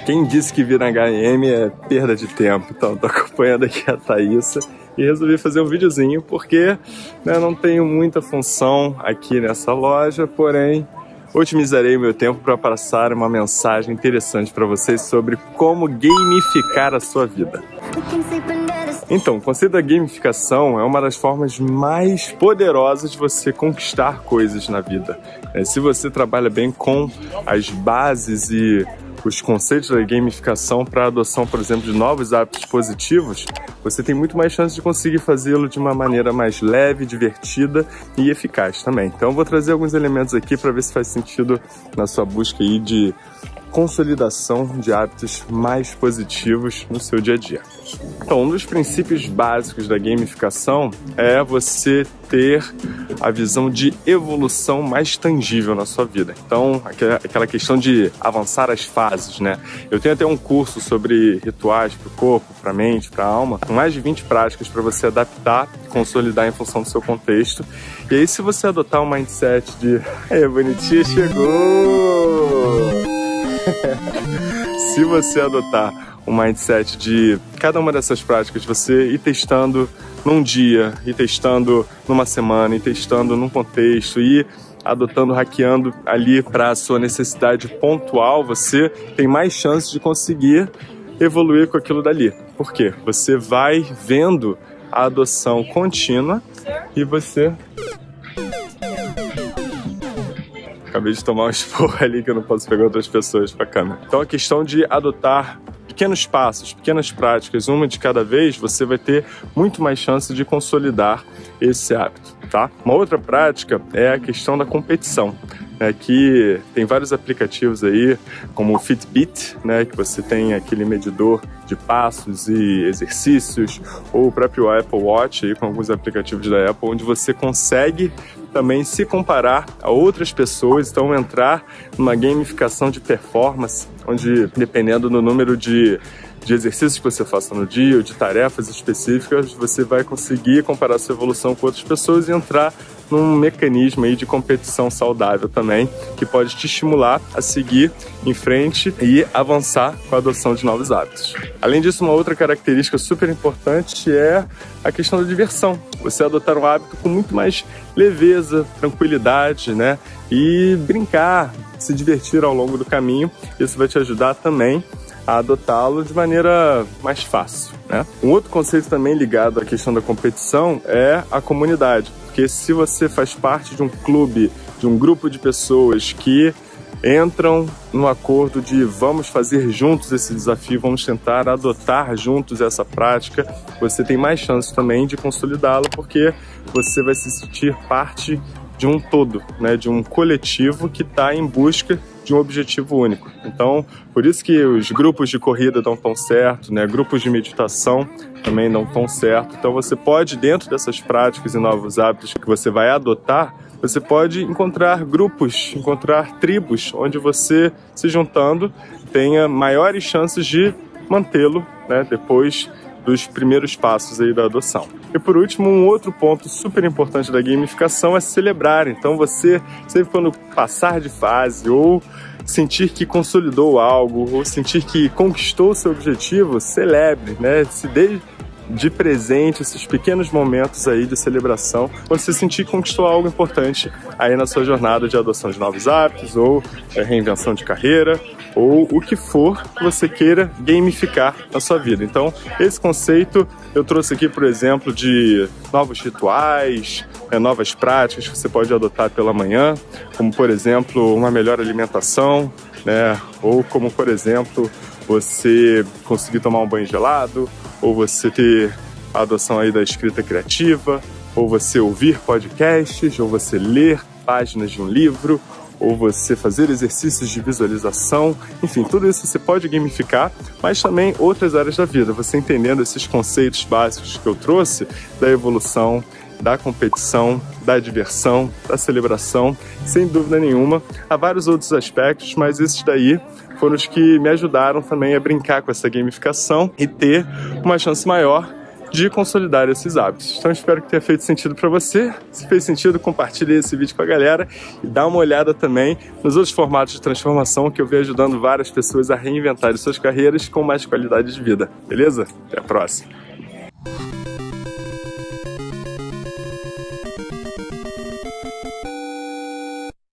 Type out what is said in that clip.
Quem disse que vir na H&M é perda de tempo? Então, tô acompanhando aqui a Thaísa e resolvi fazer um videozinho porque, né, não tenho muita função aqui nessa loja, porém otimizarei meu tempo para passar uma mensagem interessante para vocês sobre como gamificar a sua vida. Então, o conceito da gamificação é uma das formas mais poderosas de você conquistar coisas na vida. Se você trabalha bem com as bases e os conceitos da gamificação para a adoção, por exemplo, de novos hábitos positivos, você tem muito mais chance de conseguir fazê-lo de uma maneira mais leve, divertida e eficaz também. Então eu vou trazer alguns elementos aqui para ver se faz sentido na sua busca aí de consolidação de hábitos mais positivos no seu dia a dia. Então, um dos princípios básicos da gamificação é você ter a visão de evolução mais tangível na sua vida. Então, aquela questão de avançar as fases, né? Eu tenho até um curso sobre rituais para o corpo, para a mente, para a alma, com mais de 20 práticas para você adaptar e consolidar em função do seu contexto. E aí, se você adotar um mindset de bonitinha, chegou! Se você adotar um mindset de cada uma dessas práticas, você ir testando num dia, ir testando numa semana, ir testando num contexto, ir adotando, hackeando ali para a sua necessidade pontual, você tem mais chance de conseguir evoluir com aquilo dali. Por quê? Você vai vendo a adoção contínua e você... Acabei de tomar um esporro ali que eu não posso pegar outras pessoas para a câmera. Então a questão de adotar pequenos passos, pequenas práticas, uma de cada vez, você vai ter muito mais chance de consolidar esse hábito, tá? Uma outra prática é a questão da competição, né, que tem vários aplicativos aí, como o Fitbit, né, que você tem aquele medidor de passos e exercícios, ou o próprio Apple Watch, aí, com alguns aplicativos da Apple, onde você consegue também se comparar a outras pessoas, então entrar numa gamificação de performance, onde dependendo do número de exercícios que você faça no dia ou de tarefas específicas, você vai conseguir comparar sua evolução com outras pessoas e entrar num mecanismo aí de competição saudável também, que pode te estimular a seguir em frente e avançar com a adoção de novos hábitos. Além disso, uma outra característica super importante é a questão da diversão. Você adotar um hábito com muito mais leveza, tranquilidade, né? E brincar, se divertir ao longo do caminho. Isso vai te ajudar também a adotá-lo de maneira mais fácil, né? Um outro conceito também ligado à questão da competição é a comunidade, porque se você faz parte de um clube, de um grupo de pessoas que entram no acordo de vamos fazer juntos esse desafio, vamos tentar adotar juntos essa prática, você tem mais chance também de consolidá-la, porque você vai se sentir parte de um todo, né, de um coletivo que está em busca de um objetivo único. Então, por isso que os grupos de corrida dão tão certo, né, grupos de meditação também dão tão certo. Então, você pode, dentro dessas práticas e novos hábitos que você vai adotar, você pode encontrar grupos, encontrar tribos, onde você, se juntando, tenha maiores chances de mantê-lo, né, depois dos primeiros passos aí da adoção. E por último, um outro ponto super importante da gamificação é celebrar. Então você, sempre quando passar de fase ou sentir que consolidou algo, ou sentir que conquistou o seu objetivo, celebre, né? Se dê de presente esses pequenos momentos aí de celebração, quando você sentir que conquistou algo importante aí na sua jornada de adoção de novos hábitos, ou reinvenção de carreira, ou o que for que você queira gamificar na sua vida. Então, esse conceito eu trouxe aqui, por exemplo, de novos rituais, novas práticas que você pode adotar pela manhã, como, por exemplo, uma melhor alimentação, né? Ou como, por exemplo, você conseguir tomar um banho gelado, ou você ter a adoção aí da escrita criativa, ou você ouvir podcasts, ou você ler páginas de um livro, ou você fazer exercícios de visualização. Enfim, tudo isso você pode gamificar, mas também outras áreas da vida. Você entendendo esses conceitos básicos que eu trouxe, da evolução, da competição, da diversão, da celebração, sem dúvida nenhuma. Há vários outros aspectos, mas esses daí foram os que me ajudaram também a brincar com essa gamificação e ter uma chance maior de consolidar esses hábitos. Então espero que tenha feito sentido para você. Se fez sentido, compartilhe esse vídeo com a galera e dá uma olhada também nos outros formatos de transformação que eu venho ajudando várias pessoas a reinventarem suas carreiras com mais qualidade de vida. Beleza? Até a próxima!